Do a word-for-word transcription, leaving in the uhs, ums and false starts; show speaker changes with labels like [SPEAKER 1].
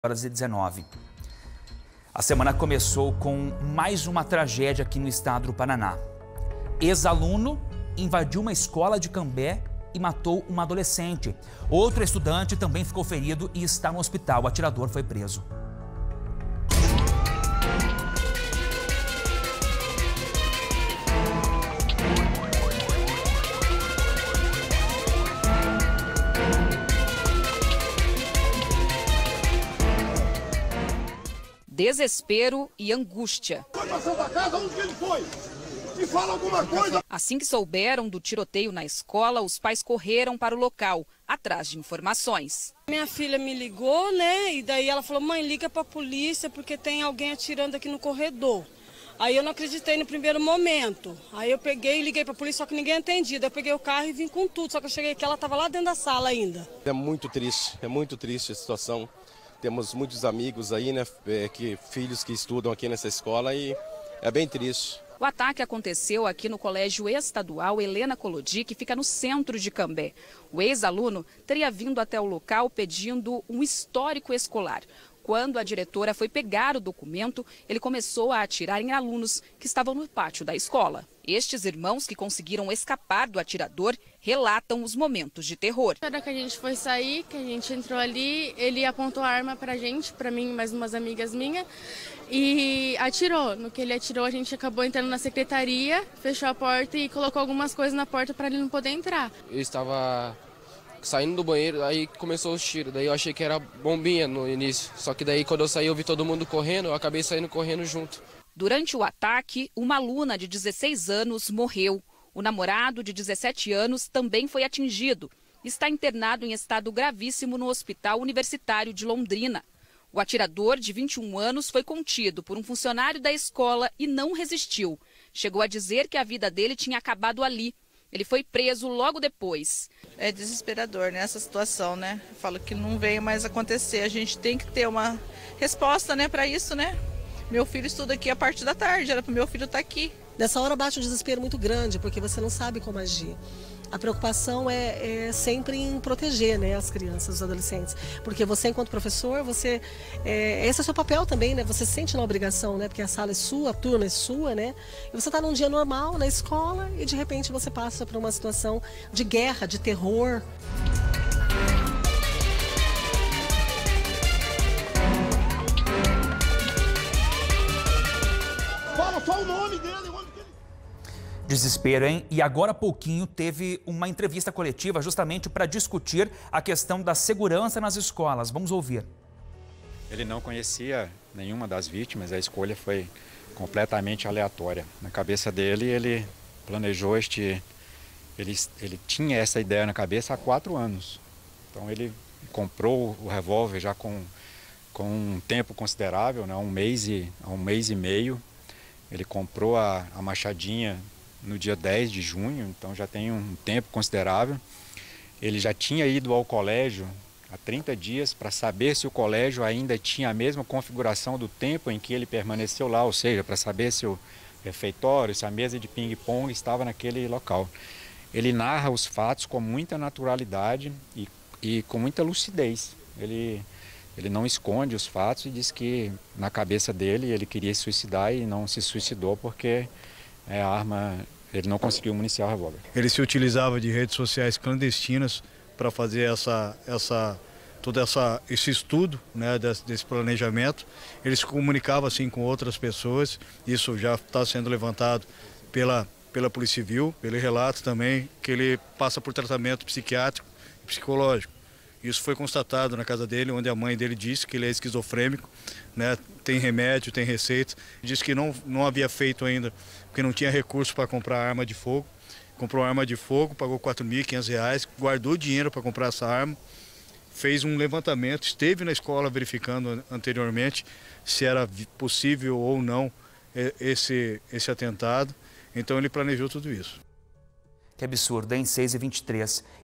[SPEAKER 1] horas e dezenove. A semana começou com mais uma tragédia aqui no estado do Paraná. Ex-aluno invadiu uma escola de Cambé e matou uma adolescente. Outro estudante também ficou ferido e está no hospital. O atirador foi preso.
[SPEAKER 2] Desespero e angústia.
[SPEAKER 3] Foi pra Santa Casa, onde que ele foi? Me fala alguma coisa.
[SPEAKER 2] Assim que souberam do tiroteio na escola, os pais correram para o local, atrás de informações.
[SPEAKER 4] Minha filha me ligou, né? E daí ela falou: mãe, liga para a polícia porque tem alguém atirando aqui no corredor. Aí eu não acreditei no primeiro momento. Aí eu peguei e liguei para a polícia, só que ninguém atendia. Daí eu peguei o carro e vim com tudo, só que eu cheguei aqui, ela estava lá dentro da sala ainda.
[SPEAKER 5] É muito triste, é muito triste a situação. Temos muitos amigos aí, né, que, filhos que estudam aqui nessa escola e é bem triste.
[SPEAKER 2] O ataque aconteceu aqui no Colégio Estadual Helena Collodi, que fica no centro de Cambé. O ex-aluno teria vindo até o local pedindo um histórico escolar. Quando a diretora foi pegar o documento, ele começou a atirar em alunos que estavam no pátio da escola. Estes irmãos que conseguiram escapar do atirador relatam os momentos de terror.
[SPEAKER 6] Na hora que a gente foi sair, que a gente entrou ali, ele apontou a arma pra gente, pra mim e mais umas amigas minhas, e atirou. No que ele atirou, a gente acabou entrando na secretaria, fechou a porta e colocou algumas coisas na porta para ele não poder entrar.
[SPEAKER 7] Eu estava saindo do banheiro, aí começou os tiros, daí eu achei que era bombinha no início, só que daí quando eu saí eu vi todo mundo correndo, eu acabei saindo correndo junto.
[SPEAKER 2] Durante o ataque, uma aluna de dezesseis anos morreu. O namorado de dezessete anos também foi atingido. Está internado em estado gravíssimo no Hospital Universitário de Londrina. O atirador, de vinte e um anos, foi contido por um funcionário da escola e não resistiu. Chegou a dizer que a vida dele tinha acabado ali. Ele foi preso logo depois.
[SPEAKER 8] É desesperador, né, essa situação, né? Eu falo que não veio mais acontecer. A gente tem que ter uma resposta, né, para isso, né? Meu filho estuda aqui a parte da tarde, era para o meu filho estar aqui.
[SPEAKER 9] Nessa hora bate um desespero muito grande, porque você não sabe como agir. A preocupação é, é sempre em proteger, né, as crianças, os adolescentes. Porque você, enquanto professor, você, é, esse é o seu papel também, né? Você se sente na obrigação, né? Porque a sala é sua, a turma é sua, né? E você está num dia normal na escola e de repente você passa por uma situação de guerra, de terror.
[SPEAKER 3] Fala só o nome dele.
[SPEAKER 1] Desespero, hein? E agora há pouquinho teve uma entrevista coletiva justamente para discutir a questão da segurança nas escolas. Vamos ouvir.
[SPEAKER 10] Ele não conhecia nenhuma das vítimas, a escolha foi completamente aleatória. Na cabeça dele, ele planejou este... Ele, ele tinha essa ideia na cabeça há quatro anos. Então ele comprou o revólver já com, com um tempo considerável, né? um, mês e, um mês e meio. Ele comprou a, a machadinha no dia dez de junho, então já tem um tempo considerável. Ele já tinha ido ao colégio há trinta dias para saber se o colégio ainda tinha a mesma configuração do tempo em que ele permaneceu lá, ou seja, para saber se o refeitório, se a mesa de ping-pong estava naquele local. Ele narra os fatos com muita naturalidade e, e com muita lucidez. Ele, ele não esconde os fatos e diz que na cabeça dele ele queria se suicidar e não se suicidou porque É, a arma, ele não conseguiu municiar o revólver.
[SPEAKER 11] Ele se utilizava de redes sociais clandestinas para fazer essa, essa, todo essa, esse estudo, né, desse, desse planejamento. Ele se comunicava assim com outras pessoas, isso já está sendo levantado pela, pela Polícia Civil. Ele relata também que ele passa por tratamento psiquiátrico e psicológico. Isso foi constatado na casa dele, onde a mãe dele disse que ele é esquizofrênico, né? Tem remédio, tem receita. Disse que não, não havia feito ainda, porque não tinha recurso para comprar arma de fogo. Comprou arma de fogo, pagou quatro mil e quinhentos reais, guardou dinheiro para comprar essa arma, fez um levantamento, esteve na escola verificando anteriormente se era possível ou não esse, esse atentado. Então ele planejou tudo isso.
[SPEAKER 1] Que absurdo, hein? seis e vinte e três.